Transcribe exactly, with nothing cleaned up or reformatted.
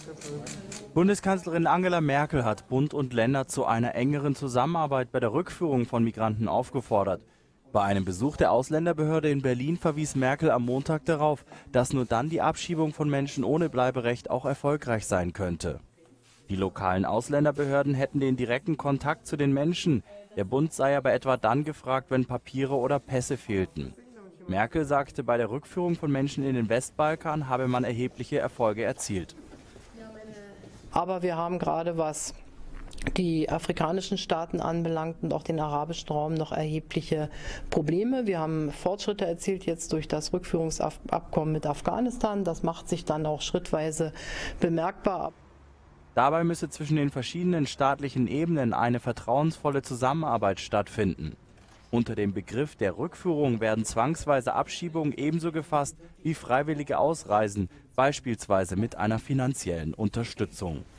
Bundeskanzlerin Angela Merkel hat Bund und Länder zu einer engeren Zusammenarbeit bei der Rückführung von Migranten aufgefordert. Bei einem Besuch der Ausländerbehörde in Berlin verwies Merkel am Montag darauf, dass nur dann die Abschiebung von Menschen ohne Bleiberecht auch erfolgreich sein könnte. Die lokalen Ausländerbehörden hätten den direkten Kontakt zu den Menschen. Der Bund sei aber etwa dann gefragt, wenn Papiere oder Pässe fehlten. Merkel sagte, bei der Rückführung von Menschen in den Westbalkan habe man erhebliche Erfolge erzielt. Aber wir haben gerade, was die afrikanischen Staaten anbelangt und auch den arabischen Raum, noch erhebliche Probleme. Wir haben Fortschritte erzielt jetzt durch das Rückführungsabkommen mit Afghanistan. Das macht sich dann auch schrittweise bemerkbar. Dabei müsse zwischen den verschiedenen staatlichen Ebenen eine vertrauensvolle Zusammenarbeit stattfinden. Unter dem Begriff der Rückführung werden zwangsweise Abschiebungen ebenso gefasst wie freiwillige Ausreisen, beispielsweise mit einer finanziellen Unterstützung.